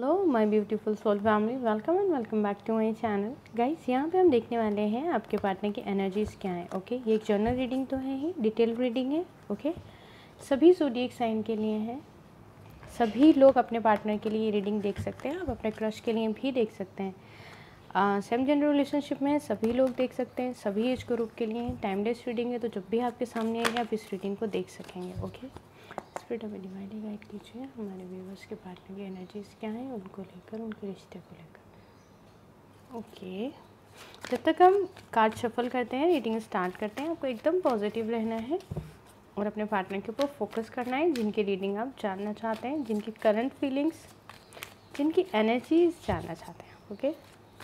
Hello my beautiful soul family, welcome and welcome back to my channel. Guys, यहाँ पे हम देखने वाले हैं आपके पार्टनर की एनर्जीज़ क्या है। ओके, ये एक जनरल रीडिंग तो है ही, डिटेल रीडिंग है। ओके, सभी ज़ोडिएक साइन के लिए है। सभी लोग अपने पार्टनर के लिए ये रीडिंग देख सकते हैं। आप अपने क्रश के लिए भी देख सकते हैं। सेम जेंडर रिलेशनशिप में सभी लोग देख सकते हैं। सभी एज ग्रुप के लिए टाइमलेस रीडिंग है, तो जब भी आपके सामने आएगी आप इस रीडिंग को देख सकेंगे। ओके, स्पिरिट हमें डिवाइनली गाइड कीजिए। हमारे व्यूअर्स के पार्टनर की एनर्जीज क्या है, उनको लेकर, उनके रिश्ते को लेकर। ओके, जब तक हम कार्ड शफल करते हैं, रीडिंग स्टार्ट करते हैं, आपको एकदम पॉजिटिव रहना है और अपने पार्टनर के ऊपर फोकस करना है, जिनकी रीडिंग आप जानना चाहते हैं, जिनकी करंट फीलिंग्स, जिनकी एनर्जीज जानना चाहते हैं। Okay,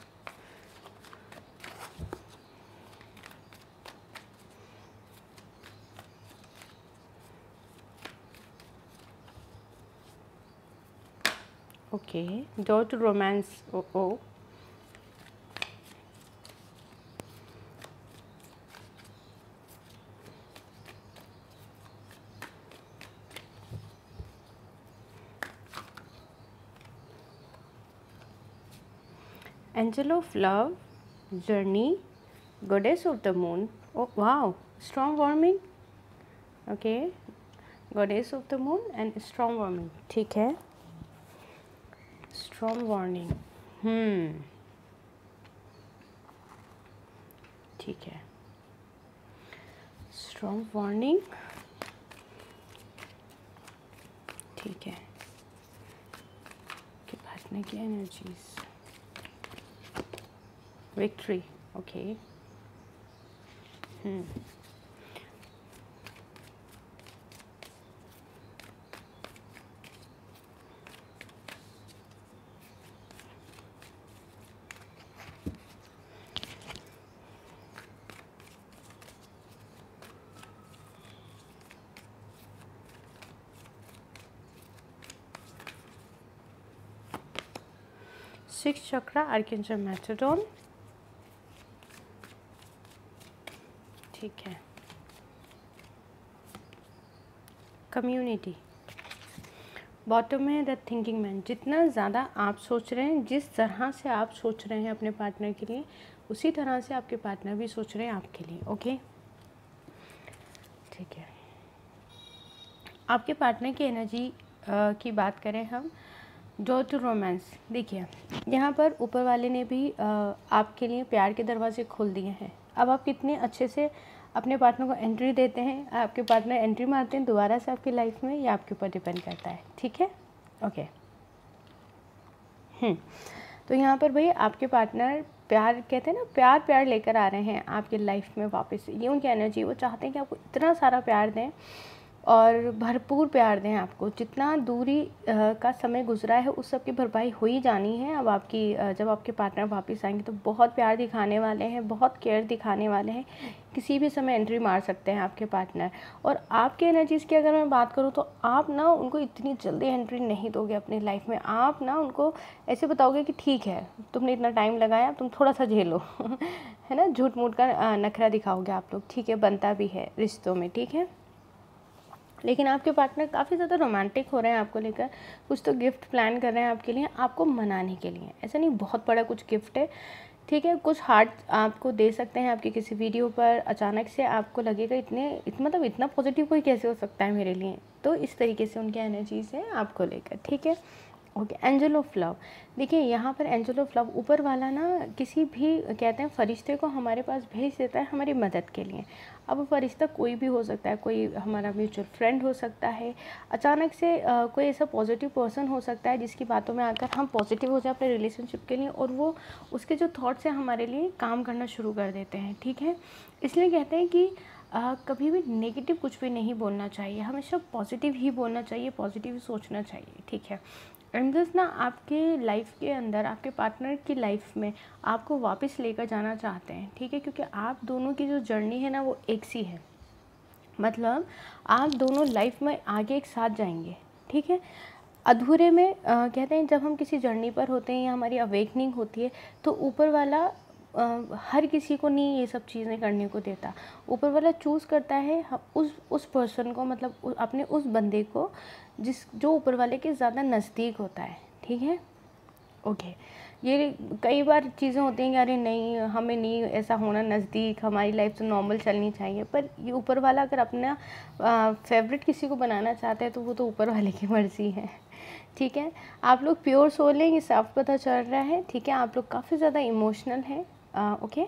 okay, door to romance. Oh. Angel of love, journey, goddess of the moon. Oh wow, strong warming. Okay, goddess of the moon and strong warming. ठीक है, strong warning. ठीक है, strong warning. ठीक है, के पार्टनर की energies, victory. Okay, 6th chakra, archangel Metatron. ठीक है, कम्युनिटी. बॉटम में द थिंकिंग मैन. जितना ज़्यादा आप सोच रहे हैं, जिस तरह से आप सोच रहे हैं अपने पार्टनर के लिए, उसी तरह से आपके पार्टनर भी सोच रहे हैं आपके लिए. ओके, ठीक है. आपके पार्टनर की एनर्जी की बात करें हम, डोर टू रोमांस. देखिए, यहाँ पर ऊपर वाले ने भी आपके लिए प्यार के दरवाजे खोल दिए हैं. अब आप कितने अच्छे से अपने पार्टनर को एंट्री देते हैं, आपके पार्टनर एंट्री मारते हैं दोबारा से आपकी लाइफ में, या आपके ऊपर डिपेंड करता है. ठीक है, ओके. तो यहाँ पर भाई आपके पार्टनर प्यार, कहते हैं ना, प्यार प्यार लेकर आ रहे हैं आपकी लाइफ में वापस. ये उनकी एनर्जी, वो चाहते हैं कि आपको इतना सारा प्यार दें और भरपूर प्यार दें आपको. जितना दूरी का समय गुजरा है उस सब की भरपाई हो ही जानी है. अब आपकी जब आपके पार्टनर वापस आएंगे तो बहुत प्यार दिखाने वाले हैं, बहुत केयर दिखाने वाले हैं. किसी भी समय एंट्री मार सकते हैं आपके पार्टनर. और आपके एनर्जीज़ की अगर मैं बात करूँ तो आप ना उनको इतनी जल्दी एंट्री नहीं दोगे अपनी लाइफ में. आप ना उनको ऐसे बताओगे कि ठीक है, तुमने इतना टाइम लगाया, तुम थोड़ा सा झेलो. है ना, झूठ मूठ का नखरा दिखाओगे आप लोग. ठीक है, बनता भी है रिश्तों में. ठीक है, लेकिन आपके पार्टनर काफ़ी ज़्यादा रोमांटिक हो रहे हैं आपको लेकर. कुछ तो गिफ्ट प्लान कर रहे हैं आपके लिए, आपको मनाने के लिए. ऐसा नहीं बहुत बड़ा कुछ गिफ्ट है. ठीक है, कुछ हार्ट आपको दे सकते हैं आपकी किसी वीडियो पर. अचानक से आपको लगेगा मतलब इतना पॉजिटिव कोई कैसे हो सकता है मेरे लिए. तो इस तरीके से उनकी एनर्जीज है आपको लेकर. ठीक है, ओके. Angel of love. देखिए, यहाँ पर एंजल ऑफ लव, ऊपर वाला ना किसी भी, कहते हैं, फरिश्ते को हमारे पास भेज देता है हमारी मदद के लिए. अब वो फरिश्ता कोई भी हो सकता है. कोई हमारा म्यूचुअल फ्रेंड हो सकता है. अचानक से कोई ऐसा पॉजिटिव पर्सन हो सकता है जिसकी बातों में आकर हम पॉजिटिव हो जाए अपने रिलेशनशिप के लिए, और वो उसके जो थॉट्स हैं हमारे लिए काम करना शुरू कर देते हैं. ठीक है, इसलिए कहते हैं कि कभी भी नेगेटिव कुछ भी नहीं बोलना चाहिए. हमेशा पॉजिटिव ही बोलना चाहिए, पॉजिटिव ही सोचना चाहिए. ठीक है, एंजल्स ना आपके लाइफ के अंदर, आपके पार्टनर की लाइफ में आपको वापस लेकर जाना चाहते हैं. ठीक है, क्योंकि आप दोनों की जो जर्नी है ना वो एक सी है. मतलब आप दोनों लाइफ में आगे एक साथ जाएंगे. ठीक है, अधूरे में कहते हैं जब हम किसी जर्नी पर होते हैं या हमारी अवेकनिंग होती है तो ऊपर वाला हर किसी को नहीं ये सब चीज़ें करने को देता. ऊपर वाला चूज़ करता है उस पर्सन को, मतलब अपने उस बंदे को जो ऊपर वाले के ज़्यादा नज़दीक होता है. ठीक है, ओके। ये कई बार चीज़ें होती हैं कि अरे नहीं, हमें नहीं ऐसा होना नज़दीक, हमारी लाइफ तो नॉर्मल चलनी चाहिए, पर ये ऊपर वाला अगर अपना फेवरेट किसी को बनाना चाहता है तो वो तो ऊपर वाले की मर्ज़ी है। ठीक है, आप लोग प्योर सोल हैं, ये साफ पता चल रहा है। ठीक है, आप लोग काफ़ी ज़्यादा इमोशनल हैं। ओके।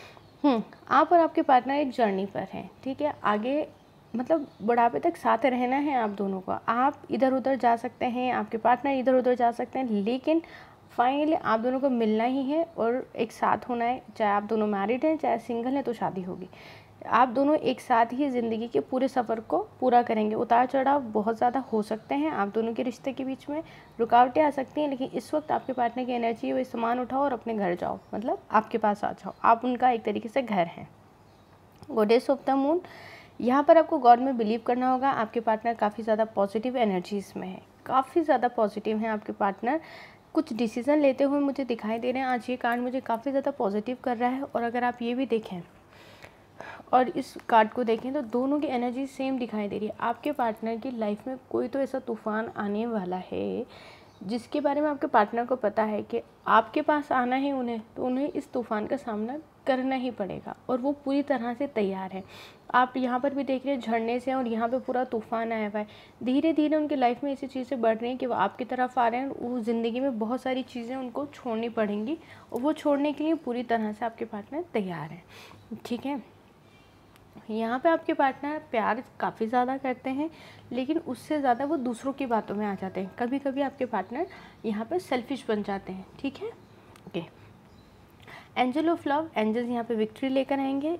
आप और आपके पार्टनर एक जर्नी पर हैं। ठीक है, आगे मतलब बुढ़ापे तक साथ रहना है आप दोनों को। आप इधर उधर जा सकते हैं, आपके पार्टनर इधर उधर जा सकते हैं, लेकिन फाइनली आप दोनों को मिलना ही है और एक साथ होना है। चाहे आप दोनों मैरिड हैं, चाहे सिंगल हैं, तो शादी होगी। आप दोनों एक साथ ही ज़िंदगी के पूरे सफ़र को पूरा करेंगे। उतार चढ़ाव बहुत ज़्यादा हो सकते हैं आप दोनों के रिश्ते के बीच में, रुकावटें आ सकती हैं, लेकिन इस वक्त आपके पार्टनर की एनर्जी है वो सामान उठाओ और अपने घर जाओ, मतलब आपके पास आ जाओ। आप उनका एक तरीके से घर हैं। गॉडेस ऑफ द मून, यहाँ पर आपको गॉड में बिलीव करना होगा। आपके पार्टनर काफ़ी ज़्यादा पॉजिटिव एनर्जीज़ में है, काफ़ी ज़्यादा पॉजिटिव हैं आपके पार्टनर। कुछ डिसीज़न लेते हुए मुझे दिखाई दे रहे हैं। आज ये कार्ड मुझे काफ़ी ज़्यादा पॉजिटिव कर रहा है। और अगर आप ये भी देखें और इस कार्ड को देखें तो दोनों की एनर्जी सेम दिखाई दे रही है। आपके पार्टनर की लाइफ में कोई तो ऐसा तूफ़ान आने वाला है जिसके बारे में आपके पार्टनर को पता है कि आपके पास आना है उन्हें, तो उन्हें इस तूफ़ान का सामना करना ही पड़ेगा और वो पूरी तरह से तैयार है। आप यहाँ पर भी देख रहे हैं झरने से और यहाँ पे पूरा तूफ़ान आया हुआ है। धीरे धीरे उनकी लाइफ में ऐसी चीज़ें बढ़ रही हैं कि वो आपकी तरफ आ रहे हैं। वो ज़िंदगी में बहुत सारी चीज़ें उनको छोड़नी पड़ेंगी और वो छोड़ने के लिए पूरी तरह से आपके पार्टनर तैयार हैं। ठीक है, यहाँ पे आपके पार्टनर प्यार काफ़ी ज़्यादा करते हैं, लेकिन उससे ज़्यादा वो दूसरों की बातों में आ जाते हैं। कभी कभी आपके पार्टनर यहाँ पे सेल्फिश बन जाते हैं। ठीक है, okay. Angel of love, angels यहाँ पे विक्ट्री लेकर आएंगे।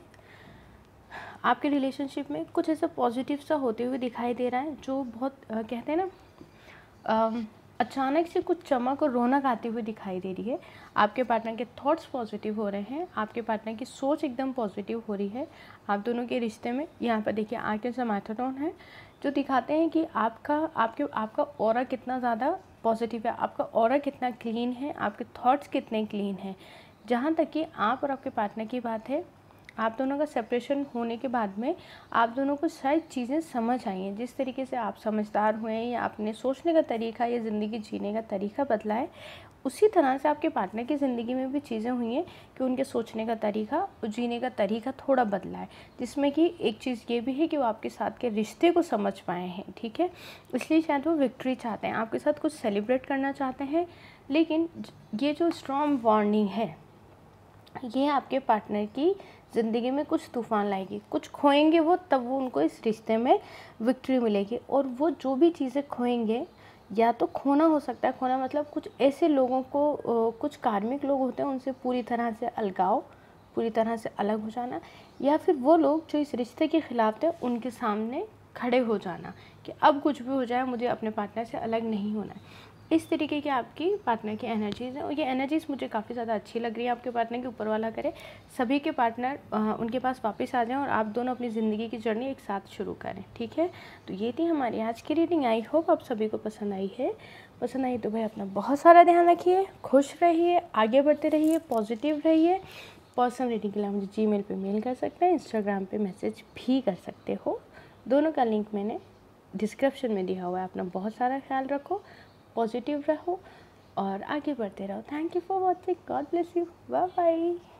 आपके रिलेशनशिप में कुछ ऐसा पॉजिटिव सा होते हुए दिखाई दे रहा है जो बहुत कहते हैं ना अचानक से कुछ चमक और रौनक आती हुई दिखाई दे रही है। आपके पार्टनर के थॉट्स पॉजिटिव हो रहे हैं, आपके पार्टनर की सोच एकदम पॉजिटिव हो रही है आप दोनों के रिश्ते में। यहाँ पर देखिए आर्कएंजल माइथाट्रॉन है जो दिखाते हैं कि आपका ऑरा कितना ज़्यादा पॉजिटिव है, आपका ऑरा कितना क्लीन है, आपके थॉट्स कितने क्लीन हैं। जहाँ तक कि आप और आपके पार्टनर की बात है, आप दोनों का सेपरेशन होने के बाद में आप दोनों को शायद चीज़ें समझ आई हैं। जिस तरीके से आप समझदार हुए हैं या आपने सोचने का तरीका या ज़िंदगी जीने का तरीका बदला है, उसी तरह से आपके पार्टनर की ज़िंदगी में भी चीज़ें हुई हैं कि उनके सोचने का तरीका और जीने का तरीका थोड़ा बदला है। जिसमें कि एक चीज़ ये भी है कि वो आपके साथ के रिश्ते को समझ पाए हैं। ठीक है, इसलिए शायद वो विक्ट्री चाहते हैं, आपके साथ कुछ सेलिब्रेट करना चाहते हैं। लेकिन ये जो स्ट्रॉन्ग वार्निंग है, ये आपके पार्टनर की ज़िंदगी में कुछ तूफ़ान लाएगी। कुछ खोएंगे वो, तब वो उनको इस रिश्ते में विक्ट्री मिलेगी। और वो जो भी चीज़ें खोएंगे, या तो खोना हो सकता है, खोना मतलब कुछ ऐसे लोगों को, कुछ कार्मिक लोग होते हैं उनसे पूरी तरह से अलगाव, पूरी तरह से अलग हो जाना, या फिर वो लोग जो इस रिश्ते के ख़िलाफ़ थे उनके सामने खड़े हो जाना कि अब कुछ भी हो जाए मुझे अपने पार्टनर से अलग नहीं होना है। इस तरीके की आपकी पार्टनर की एनर्जीज़ हैं और ये एनर्जीज़ मुझे काफ़ी ज़्यादा अच्छी लग रही है। आपके पार्टनर के ऊपर वाला करे सभी के पार्टनर उनके पास वापस आ जाएं और आप दोनों अपनी ज़िंदगी की जर्नी एक साथ शुरू करें। ठीक है, तो ये थी हमारी आज की रीडिंग। आई होप आप सभी को पसंद आई है। पसंद आई तो भाई अपना बहुत सारा ध्यान रखिए, खुश रहिए, आगे बढ़ते रहिए, पॉजिटिव रहिए। पर्सनल रीडिंग के लिए मुझे जीमेल पे मेल कर सकते हैं, इंस्टाग्राम पे मैसेज भी कर सकते हो। दोनों का लिंक मैंने डिस्क्रिप्शन में दिया हुआ है। अपना बहुत सारा ख्याल रखो, पॉजिटिव रहो और आगे बढ़ते रहो। Thank you for watching. God bless you. Bye bye.